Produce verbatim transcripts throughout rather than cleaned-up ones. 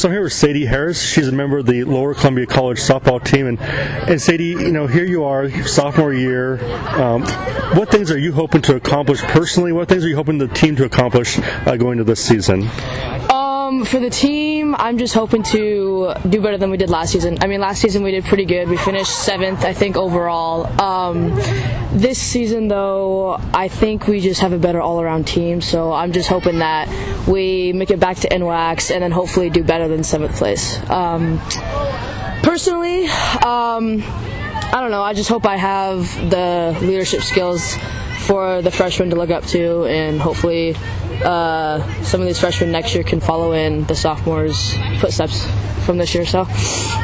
So I'm here with Saydie Harris. She's a member of the Lower Columbia College softball team. And, and Saydie, you know, here you are, sophomore year. Um, what things are you hoping to accomplish personally? What things are you hoping the team to accomplish uh, going into this season? Um, for the team, I'm just hoping to do better than we did last season. I mean, last season we did pretty good. We finished seventh, I think, overall. Um, this season, though, I think we just have a better all-around team. So I'm just hoping that we make it back to N W A C and then hopefully do better than seventh place. Um, personally, um, I don't know. I just hope I have the leadership skills for the freshmen to look up to, and hopefully uh, some of these freshmen next year can follow in the sophomores' footsteps from this year. So,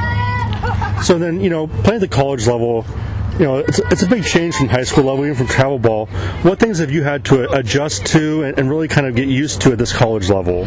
so then, you know, playing at the college level, you know, it's, it's a big change from high school level, even from travel ball. What things have you had to adjust to and, and really kind of get used to at this college level?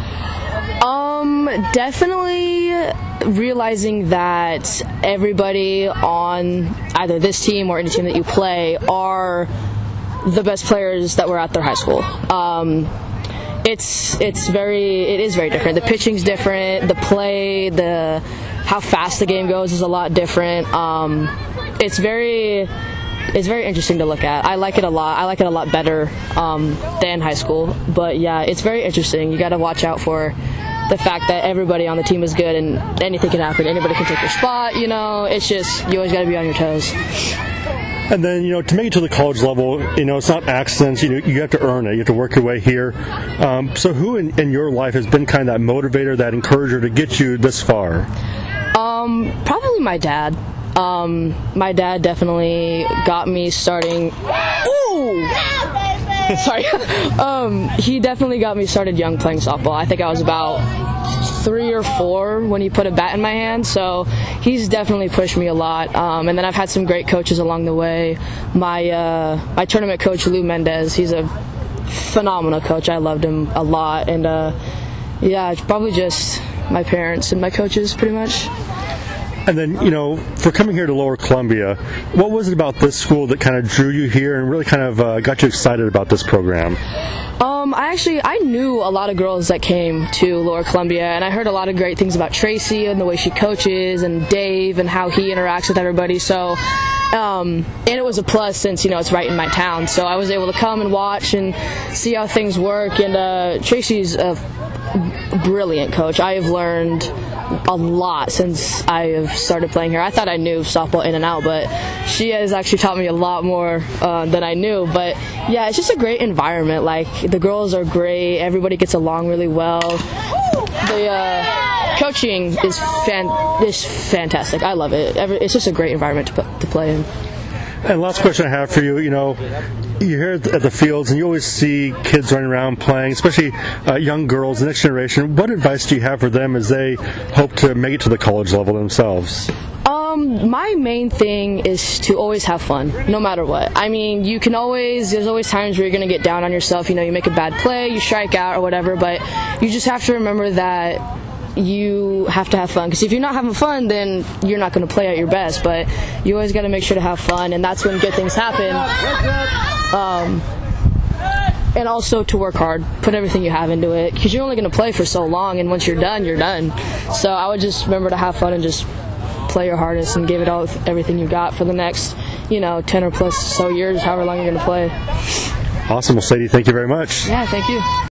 Um, definitely realizing that everybody on either this team or any team that you play are the best players that were at their high school. Um, it's it's very it is very different. The pitching's different. The play, the how fast the game goes is a lot different. Um, it's very it's very interesting to look at. I like it a lot. I like it a lot better um, than high school. But yeah, it's very interesting. You got to watch out for the fact that everybody on the team is good and anything can happen. Anybody can take your spot. You know, it's just you always got to be on your toes. And then, you know, to make it to the college level, you know, it's not accidents. You know, you have to earn it. You have to work your way here. Um, so who in, in your life has been kind of that motivator, that encourager to get you this far? Um, probably my dad. Um, my dad definitely got me starting. Ooh! Sorry. um, he definitely got me started young playing softball. I think I was about three or four when he put a bat in my hand, so he's definitely pushed me a lot. Um, and then I've had some great coaches along the way. My uh, my tournament coach, Lou Mendez, he's a phenomenal coach. I loved him a lot. And uh, yeah, it's probably just my parents and my coaches, pretty much. And then, you know, for coming here to Lower Columbia, what was it about this school that kind of drew you here and really kind of uh, got you excited about this program? Um, I actually, I knew a lot of girls that came to Lower Columbia, and I heard a lot of great things about Tracy and the way she coaches, and Dave and how he interacts with everybody. So, um, and it was a plus since, you know, it's right in my town. So I was able to come and watch and see how things work. And uh, Tracy's a brilliant coach. I have learned a lot since I have started playing here. I thought I knew softball in and out, but she has actually taught me a lot more uh, than I knew. But yeah, it's just a great environment. Like, the girls are great. Everybody gets along really well. The uh, coaching is fan is fantastic. I love it. Every, it's just a great environment to, to play in. And last question I have for you, you know, you're here at the fields and you always see kids running around playing, especially uh, young girls, the next generation. What advice do you have for them as they hope to make it to the college level themselves? Um, my main thing is to always have fun, no matter what. I mean, you can always, there's always times where you're going to get down on yourself. You know, you make a bad play, you strike out or whatever, but you just have to remember that you have to have fun, because if you're not having fun, then you're not going to play at your best. But you always got to make sure to have fun, and that's when good things happen. Um, and also to work hard, put everything you have into it, because you're only going to play for so long, and once you're done, you're done. So I would just remember to have fun and just play your hardest and give it all with everything you got for the next, you know, ten or plus so years, however long you're going to play. Awesome. Well, Saydie, thank you very much. Yeah, thank you.